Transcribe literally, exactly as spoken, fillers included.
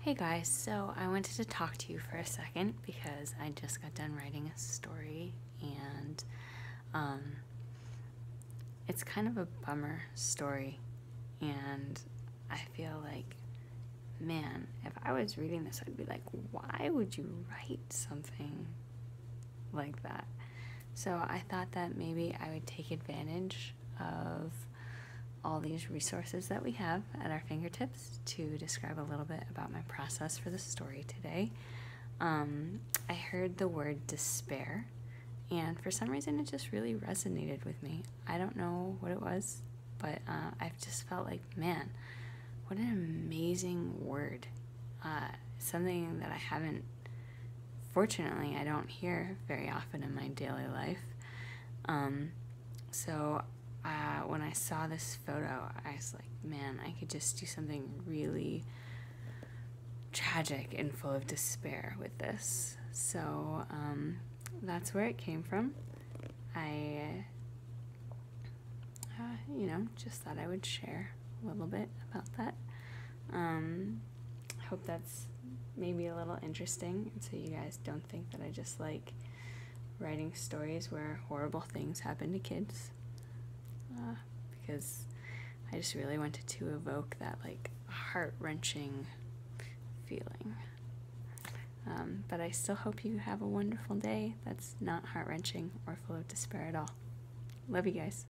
Hey guys, so I wanted to talk to you for a second because I just got done writing a story and um, it's kind of a bummer story, and I feel like, man, if I was reading this, I'd be like, why would you write something like that? So I thought that maybe I would take advantage of all these resources that we have at our fingertips to describe a little bit about my process for the story today. Um, I heard the word despair, and for some reason it just really resonated with me. I don't know what it was, but uh, I've just felt like, man, what an amazing word. Uh, something that I haven't, fortunately, I don't hear very often in my daily life. Um, so Uh, when I saw this photo, I was like, man, I could just do something really tragic and full of despair with this. So um, that's where it came from. I, uh, you know, just thought I would share a little bit about that. Um, I hope that's maybe a little interesting, and so you guys don't think that I just like writing stories where horrible things happen to kids. Uh, because I just really wanted to evoke that like heart-wrenching feeling. Um, but I still hope you have a wonderful day that's not heart-wrenching or full of despair at all. Love you guys.